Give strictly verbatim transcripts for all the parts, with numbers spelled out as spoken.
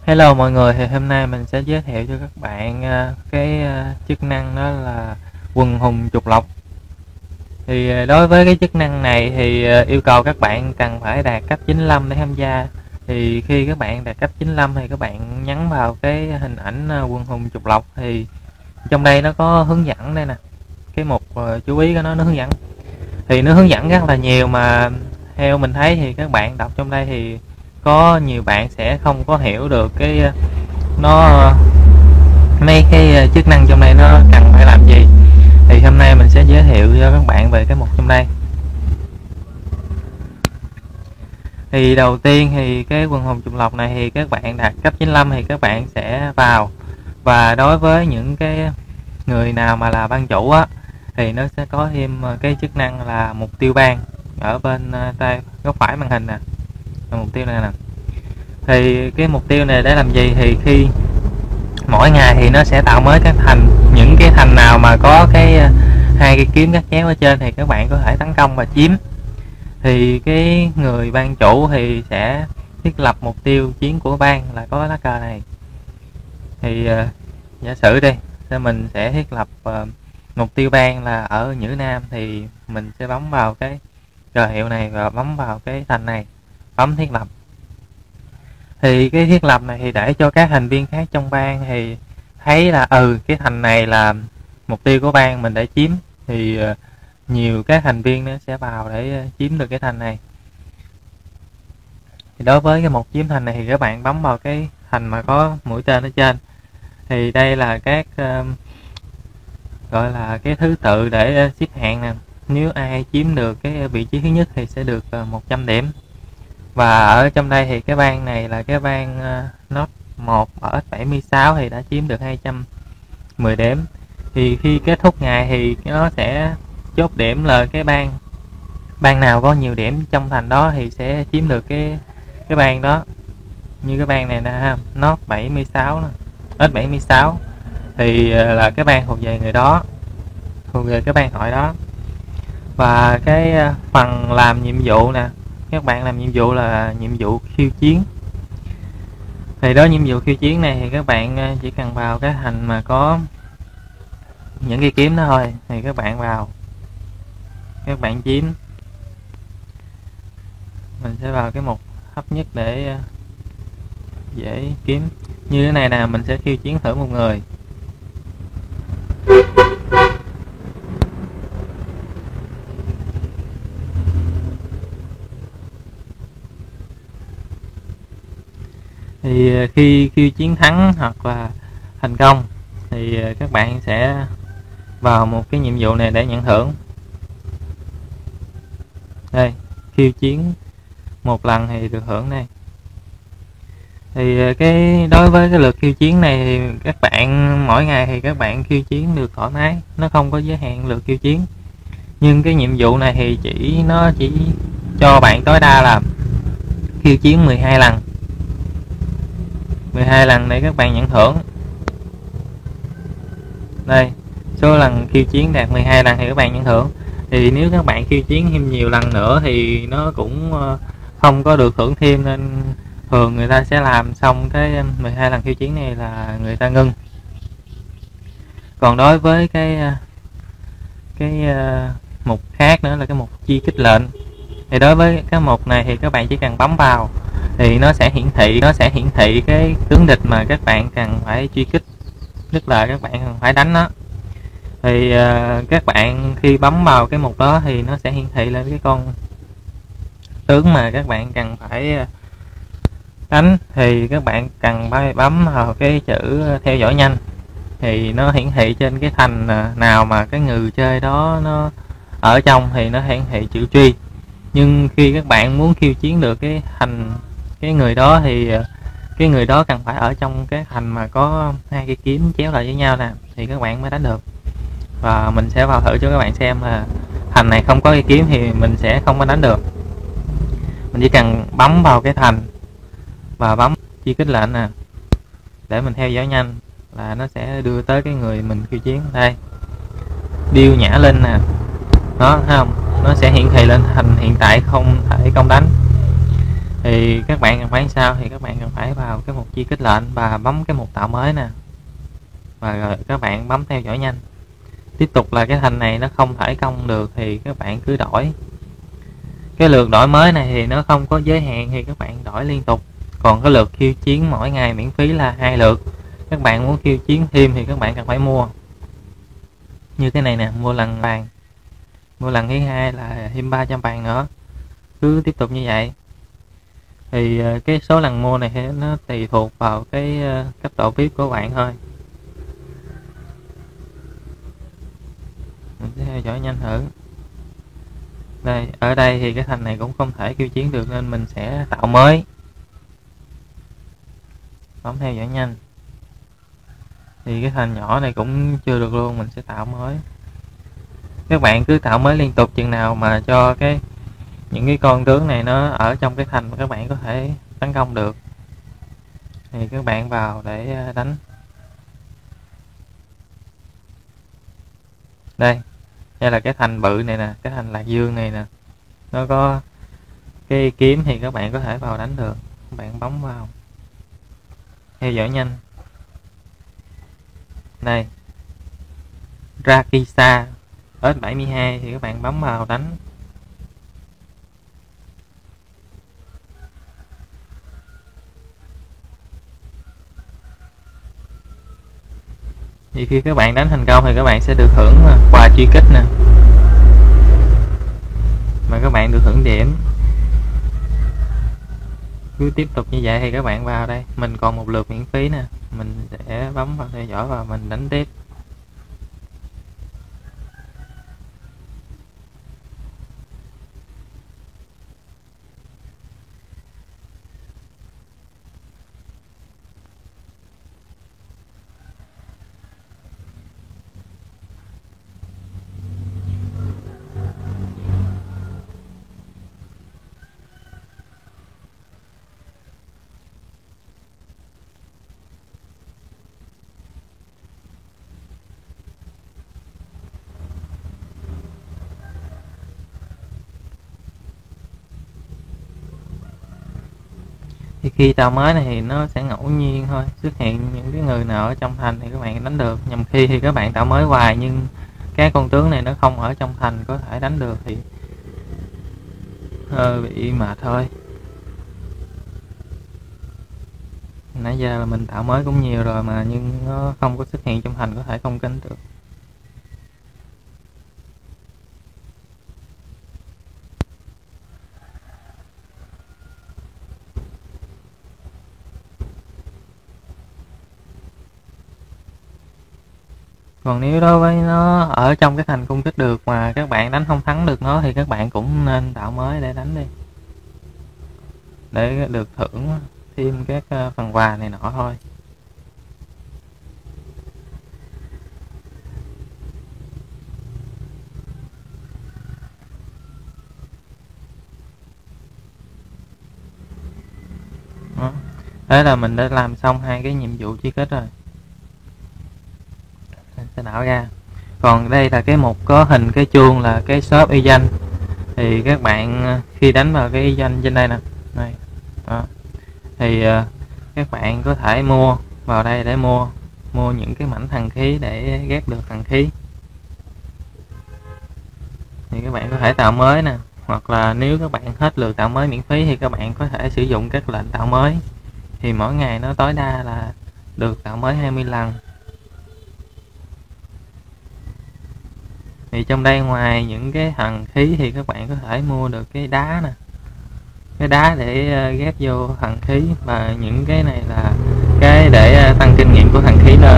Hello mọi người, thì hôm nay mình sẽ giới thiệu cho các bạn à, cái à, chức năng đó là quần hùng trục lộc. Thì à, đối với cái chức năng này thì à, yêu cầu các bạn cần phải đạt cấp chín lăm để tham gia. Thì khi các bạn đạt cấp chín lăm thì các bạn nhấn vào cái hình ảnh à, quần hùng trục lộc, thì trong đây nó có hướng dẫn đây nè. Cái mục à, chú ý của nó nó hướng dẫn. Thì nó hướng dẫn rất là nhiều, mà theo mình thấy thì các bạn đọc trong đây thì có nhiều bạn sẽ không có hiểu được cái nó mấy cái chức năng trong đây nó cần phải làm gì. Thì hôm nay mình sẽ giới thiệu cho các bạn về cái mục trong đây. Thì đầu tiên thì cái quần hùng trục lộc này thì các bạn đạt cấp chín lăm thì các bạn sẽ vào, và đối với những cái người nào mà là ban chủ á thì nó sẽ có thêm cái chức năng là mục tiêu ban ở bên tay góc phải màn hình nè. Mục tiêu này nè, thì cái mục tiêu này để làm gì, thì khi mỗi ngày thì nó sẽ tạo mới các thành, những cái thành nào mà có cái hai cái kiếm cắt chéo ở trên thì các bạn có thể tấn công và chiếm. Thì cái người ban chủ thì sẽ thiết lập mục tiêu chiến của bang là có lá cờ này. Thì uh, giả sử đi, thì mình sẽ thiết lập uh, mục tiêu bang là ở Nhữ Nam, thì mình sẽ bấm vào cái cờ hiệu này và bấm vào cái thành này, bấm thiết lập. Thì cái thiết lập này thì để cho các thành viên khác trong bang thì thấy là ừ cái thành này là mục tiêu của bang mình để chiếm, thì uh, nhiều các thành viên nó sẽ vào để uh, chiếm được cái thành này. Thì đối với cái mục chiếm thành này thì các bạn bấm vào cái thành mà có mũi tên ở trên. Thì đây là các uh, gọi là cái thứ tự để uh, xếp hạng nè. Nếu ai chiếm được cái vị trí thứ nhất thì sẽ được uh, một trăm điểm. Và ở trong đây thì cái bang này là cái bang uh, nốt một ở ích bảy mươi sáu thì đã chiếm được hai trăm mười điểm. Thì khi kết thúc ngày thì nó sẽ chốt điểm là cái bang bang nào có nhiều điểm trong thành đó thì sẽ chiếm được cái cái bang đó. Như cái bang này nè ha, nốt bảy mươi sáu nè, ích bảy mươi sáu thì uh, là cái bang thuộc về người đó, thuộc về cái bang hội đó. Và cái uh, phần làm nhiệm vụ nè, các bạn làm nhiệm vụ là nhiệm vụ khiêu chiến. Thì đó, nhiệm vụ khiêu chiến này thì các bạn chỉ cần vào cái thành mà có những cái kiếm đó thôi, thì các bạn vào, các bạn chiếm. Mình sẽ vào cái mục thấp nhất để dễ kiếm. Như thế này nè, mình sẽ khiêu chiến thử một người. Thì khi khiêu chiến thắng hoặc là thành công thì các bạn sẽ vào một cái nhiệm vụ này để nhận thưởng. Đây, khiêu chiến một lần thì được hưởng đây. Thì cái đối với cái lượt khiêu chiến này thì các bạn mỗi ngày thì các bạn khiêu chiến được thoải mái, nó không có giới hạn lượt khiêu chiến. Nhưng cái nhiệm vụ này thì chỉ nó chỉ cho bạn tối đa là khiêu chiến mười hai lần. mười hai lần để các bạn nhận thưởng. Đây, số lần khiêu chiến đạt mười hai lần thì các bạn nhận thưởng. Thì nếu các bạn khiêu chiến thêm nhiều lần nữa thì nó cũng không có được thưởng thêm, nên thường người ta sẽ làm xong cái mười hai lần khiêu chiến này là người ta ngưng. Còn đối với cái cái mục khác nữa là cái mục chi kích lệnh, thì đối với cái mục này thì các bạn chỉ cần bấm vào thì nó sẽ hiển thị nó sẽ hiển thị cái tướng địch mà các bạn cần phải truy kích, tức là các bạn cần phải đánh nó. Thì uh, các bạn khi bấm vào cái mục đó thì nó sẽ hiển thị lên cái con tướng mà các bạn cần phải đánh. Thì các bạn cần phải bấm vào cái chữ theo dõi nhanh, thì nó hiển thị trên cái thành nào mà cái người chơi đó nó ở trong thì nó hiển thị chữ truy. Nhưng khi các bạn muốn khiêu chiến được cái thành cái người đó thì cái người đó cần phải ở trong cái thành mà có hai cái kiếm chéo lại với nhau nè, thì các bạn mới đánh được. Và mình sẽ vào thử cho các bạn xem là thành này không có cái kiếm thì mình sẽ không có đánh được. Mình chỉ cần bấm vào cái thành và bấm chi kích lệnh nè để mình theo dõi nhanh là nó sẽ đưa tới cái người mình khiêu chiến. Đây, điêu nhã linh nè, đó thấy không, nó sẽ hiển thị lên thành hiện tại không thể công đánh. Thì các bạn cần phải sao, thì các bạn cần phải vào cái mục chi kích lệnh và bấm cái mục tạo mới nè, và rồi các bạn bấm theo dõi nhanh. Tiếp tục là cái thành này nó không thể công được thì các bạn cứ đổi. Cái lượt đổi mới này thì nó không có giới hạn, thì các bạn đổi liên tục. Còn cái lượt khiêu chiến mỗi ngày miễn phí là hai lượt. Các bạn muốn khiêu chiến thêm thì các bạn cần phải mua. Như cái này nè, mua lần vàng, mua lần thứ hai là thêm ba trăm vàng nữa. Cứ tiếp tục như vậy. Thì cái số lần mua này nó tùy thuộc vào cái cấp độ vê i pê của bạn thôi. Mình sẽ theo dõi nhanh thử. Đây, ở đây thì cái thành này cũng không thể khiêu chiến được nên mình sẽ tạo mới. Bấm theo dõi nhanh. Thì cái thành nhỏ này cũng chưa được luôn, mình sẽ tạo mới. Các bạn cứ tạo mới liên tục chừng nào mà cho cái những cái con tướng này nó ở trong cái thành mà các bạn có thể tấn công được thì các bạn vào để đánh. Đây, đây là cái thành bự này nè, cái thành Lạc Dương này nè, nó có cái kiếm thì các bạn có thể vào đánh được. Các bạn bấm vào theo dõi nhanh. Đây, Rakisa ét bảy mươi hai thì các bạn bấm vào đánh. Thì khi các bạn đánh thành công thì các bạn sẽ được hưởng quà truy kích nè, mà các bạn được hưởng điểm. Cứ tiếp tục như vậy thì các bạn vào đây, mình còn một lượt miễn phí nè, mình sẽ bấm vào theo dõi và mình đánh tiếp. Thì khi tạo mới này thì nó sẽ ngẫu nhiên thôi, xuất hiện những cái người nào ở trong thành thì các bạn đánh được. Nhằm khi thì các bạn tạo mới hoài nhưng các con tướng này nó không ở trong thành có thể đánh được thì hơi bị mệt thôi. Nãy giờ là mình tạo mới cũng nhiều rồi mà nhưng nó không có xuất hiện trong thành có thể không cánh được. Còn nếu đối với nó ở trong cái thành cung kích được mà các bạn đánh không thắng được nó thì các bạn cũng nên tạo mới để đánh đi, để được thưởng thêm các phần quà này nọ thôi. Đó. Thế là mình đã làm xong hai cái nhiệm vụ truy kích rồi. Mình sẽ đảo ra. Còn đây là cái mục có hình cái chuông là cái shop y danh. Thì các bạn khi đánh vào cái y danh trên đây nè, đây. Đó. Thì uh, các bạn có thể mua vào đây để mua mua những cái mảnh thần khí để ghép được thần khí. Thì các bạn có thể tạo mới nè, hoặc là nếu các bạn hết lượt tạo mới miễn phí thì các bạn có thể sử dụng các lệnh tạo mới. Thì mỗi ngày nó tối đa là được tạo mới hai mươi lần. Thì trong đây ngoài những cái thần khí thì các bạn có thể mua được cái đá nè, cái đá để ghép vô thần khí, và những cái này là cái để tăng kinh nghiệm của thần khí lên.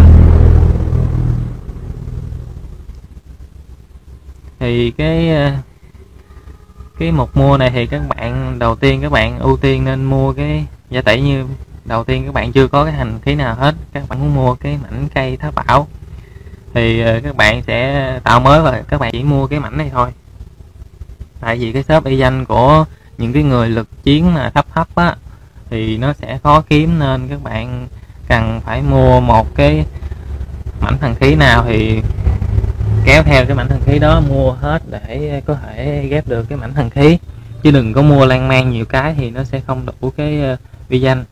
Thì cái cái mục mua này thì các bạn đầu tiên các bạn ưu tiên nên mua cái giả tỷ như đầu tiên các bạn chưa có cái hành khí nào hết, các bạn muốn mua cái mảnh cây tháp bảo thì các bạn sẽ tạo mới và các bạn chỉ mua cái mảnh này thôi. Tại vì cái shop y danh của những cái người lực chiến mà thấp thấp á thì nó sẽ khó kiếm, nên các bạn cần phải mua một cái mảnh thần khí nào thì kéo theo cái mảnh thần khí đó mua hết để có thể ghép được cái mảnh thần khí. chứ đừng có mua lan man nhiều cái thì nó sẽ không đủ cái uh, vi danh.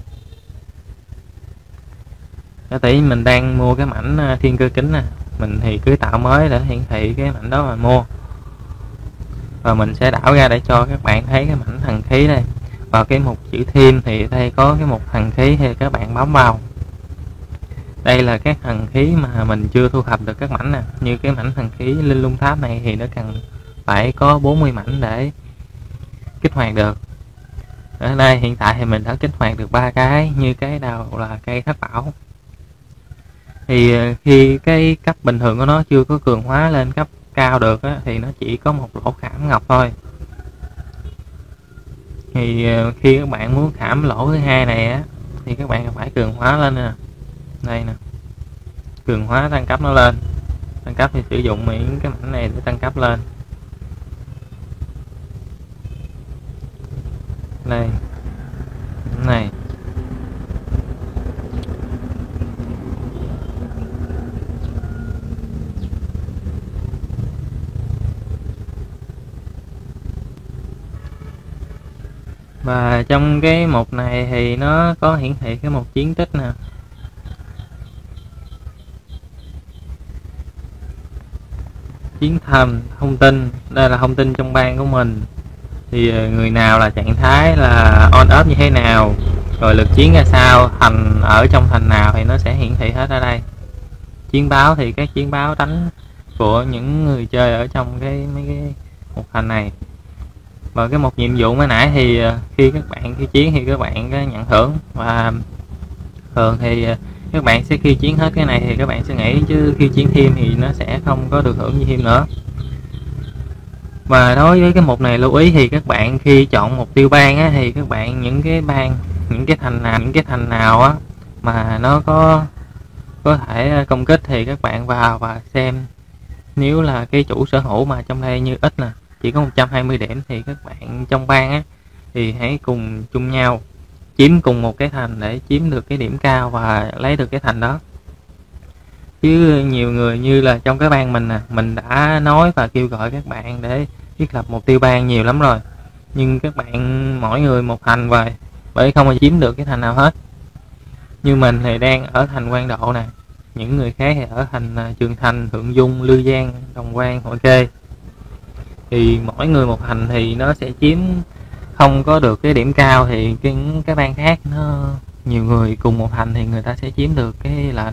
Giả tỷ mình đang mua cái mảnh uh, thiên cơ kính nè, mình thì cứ tạo mới để hiển thị cái mảnh đó mà mua, và mình sẽ đảo ra để cho các bạn thấy cái mảnh thần khí đây. Vào cái mục chữ thêm thì đây có cái mục thần khí thì các bạn bấm vào. Đây là các thần khí mà mình chưa thu thập được các mảnh nè, như cái mảnh thần khí linh lung tháp này thì nó cần phải có bốn mươi mảnh để kích hoạt được. Ở đây hiện tại thì mình đã kích hoạt được ba cái, như cái đầu là cây thất bảo. Thì khi cái cấp bình thường của nó chưa có cường hóa lên cấp cao được á, thì nó chỉ có một lỗ khảm ngọc thôi. Thì khi các bạn muốn khảm lỗ thứ hai này á, thì các bạn phải cường hóa lên nè. Đây nè, cường hóa tăng cấp nó lên. Tăng cấp thì sử dụng những cái mảnh này để tăng cấp lên. Đây, này. Và trong cái mục này thì nó có hiển thị cái mục chiến tích nè. Chiến thăm thông tin, đây là thông tin trong bang của mình. Thì người nào là trạng thái là on off như thế nào, rồi lực chiến ra sao, thành ở trong thành nào thì nó sẽ hiển thị hết ở đây. Chiến báo thì các chiến báo đánh của những người chơi ở trong cái mấy cái một thành này. Và cái một nhiệm vụ mới nãy thì khi các bạn khiêu chiến thì các bạn có nhận thưởng, và thường thì các bạn sẽ khiêu chiến hết cái này thì các bạn sẽ nghĩ, chứ khiêu chiến thêm thì nó sẽ không có được thưởng gì thêm nữa. Và đối với cái mục này lưu ý thì các bạn khi chọn mục tiêu bang á, thì các bạn những cái bang, những cái thành nào những cái thành nào á mà nó có có thể công kích thì các bạn vào và xem. Nếu là cái chủ sở hữu mà trong đây như ít nè, chỉ có một trăm hai mươi điểm, thì các bạn trong bang á thì hãy cùng chung nhau chiếm cùng một cái thành để chiếm được cái điểm cao và lấy được cái thành đó. Chứ nhiều người như là trong cái bang mình nè, mình đã nói và kêu gọi các bạn để thiết lập mục tiêu bang nhiều lắm rồi, nhưng các bạn mỗi người một thành rồi, bởi không mà chiếm được cái thành nào hết. Như mình thì đang ở thành Quan Độ nè, những người khác thì ở thành Trường Thành, Thượng Dung, Lư Giang, Đồng Quan, Hội Kê. Thì mỗi người một thành thì nó sẽ chiếm không có được cái điểm cao, thì cái cái bang khác nó nhiều người cùng một thành thì người ta sẽ chiếm được cái lệnh.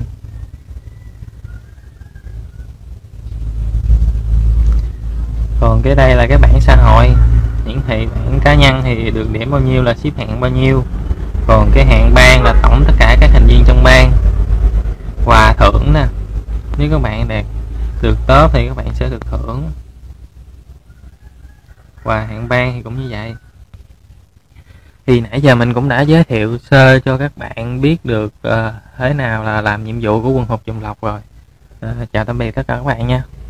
Còn cái đây là cái bảng xã hội, hiển thị bảng cá nhân thì được điểm bao nhiêu là xếp hạng bao nhiêu. Còn cái hạng bang là tổng tất cả các thành viên trong bang. Và thưởng nè, nếu các bạn đạt được top thì các bạn sẽ được thưởng. Và hạng bang thì cũng như vậy. Thì nãy giờ mình cũng đã giới thiệu sơ cho các bạn biết được uh, thế nào là làm nhiệm vụ của quân hột Trùng Lộc rồi. Uh, chào tạm biệt tất cả các bạn nha.